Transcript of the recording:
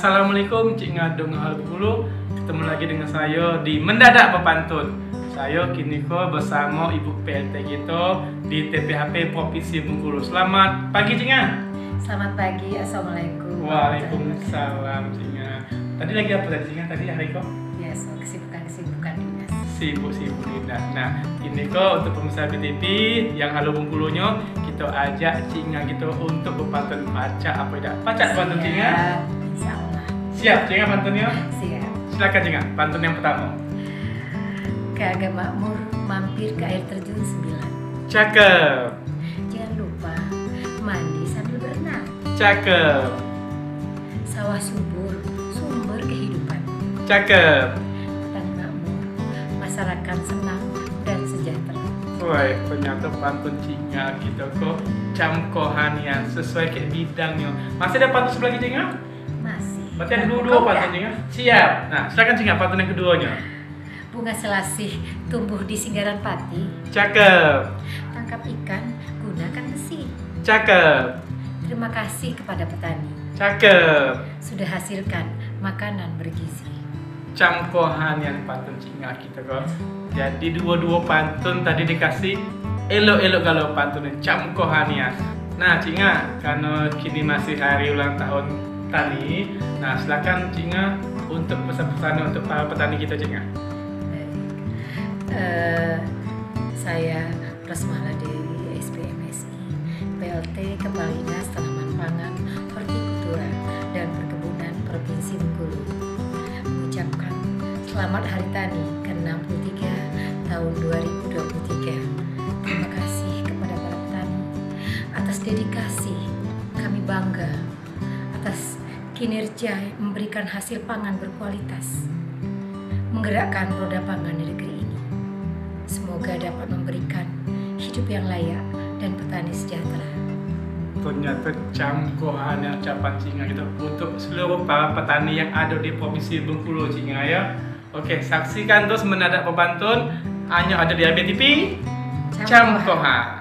Assalamualaikum Cik Ngadong Hal Bengkulu. Ketemu lagi dengan saya di Mendadak Pepantun. Saya kini bersama Ibu PLT kita di TPHP Provinsi Bengkulu. Selamat pagi Cik Nga. Selamat pagi, Assalamualaikum. Waalaikumsalam Cik Nga. Tadi lagi apa tadi Cik Nga? Tadi hari kok? Ya, so kesibukan dinas. Sibuk dinas. Nah, ini untuk pemirsa BTV yang Halo Bengkulunya, kita ajak Cik Nga gitu untuk berpantun baca apa tidak? Baca pantun Cik Nga? Insyaallah. Siap Cik Nga pantunnya? Siap. Silakan Cik Nga, pantun yang pertama. Kagak makmur mampir ke air terjun 9. Cakep. Jangan lupa mandi sambil berenang. Cakep. Sawah subur, sumber kehidupan. Cakep. Petani makmur, masyarakat senang dan sejahtera. Woi, ternyata pantun Cik Nga kita kok camkohannya sesuai kayak bidangnya. Masih ada pantun sebelah Cik Nga? Masih. Berarti ada dua pantun Cik Nga? Siap. Nah, silakan Cik Nga pantun yang keduanya. Bunga selasih tumbuh di singgaran pati. Cakep. Tangkap ikan, gunakan besi. Cakep. Terima kasih kepada petani. Cakep. Sudah hasilkan makanan bergizi. Camkohan yang pantun Cik Nga kita kok. Jadi dua-dua pantun tadi dikasih elok-elok kalau pantunnya camkohannya. Nah Cik Nga, karena kini masih hari ulang tahun tani, nah silakan Cik Nga untuk pesan-pesan untuk para petani kita Cik Nga. Saya Rosmala Dewi, SPMSI, PLT Kepala Dinas Tanaman Pangan, Hortikultura dan Perkebunan Provinsi Bengkulu, mengucapkan Selamat Hari Tani ke-63 tahun 2023. Terima kasih kepada para petani atas dedikasi. Kami bangga atas kinerja memberikan hasil pangan berkualitas, menggerakkan roda pangan di negeri ini. Semoga dapat memberikan hidup yang layak dan petani sejahtera. Ternyata camkohannya ucapan Cik Nga gitu untuk seluruh para petani yang ada di Provinsi Bengkulu Cik Nga ya. Oke, saksikan terus Mendadak Pepantun hanya ada di ABTV Camkohan.